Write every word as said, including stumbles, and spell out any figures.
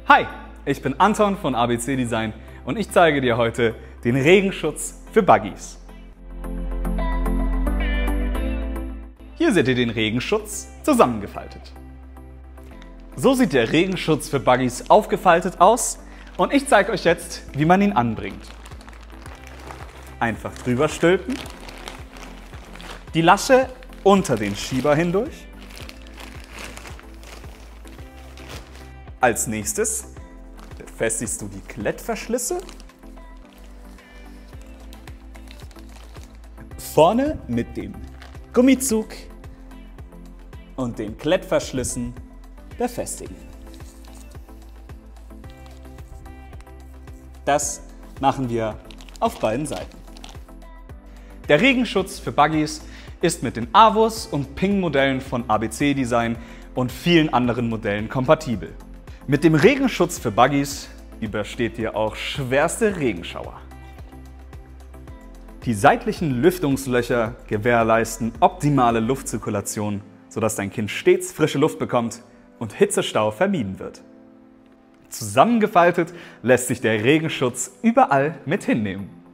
Hi, ich bin Anton von A B C Design und ich zeige dir heute den Regenschutz für Buggies. Hier seht ihr den Regenschutz zusammengefaltet. So sieht der Regenschutz für Buggies aufgefaltet aus und ich zeige euch jetzt, wie man ihn anbringt. Einfach drüber stülpen, die Lasche unter den Schieber hindurch. Als nächstes befestigst du die Klettverschlüsse. Vorne mit dem Gummizug und den Klettverschlüssen befestigen. Das machen wir auf beiden Seiten. Der Regenschutz für Buggies ist mit den Avus und Ping-Modellen von A B C Design und vielen anderen Modellen kompatibel. Mit dem Regenschutz für Buggies übersteht ihr auch schwerste Regenschauer. Die seitlichen Lüftungslöcher gewährleisten optimale Luftzirkulation, sodass dein Kind stets frische Luft bekommt und Hitzestau vermieden wird. Zusammengefaltet lässt sich der Regenschutz überall mit hinnehmen.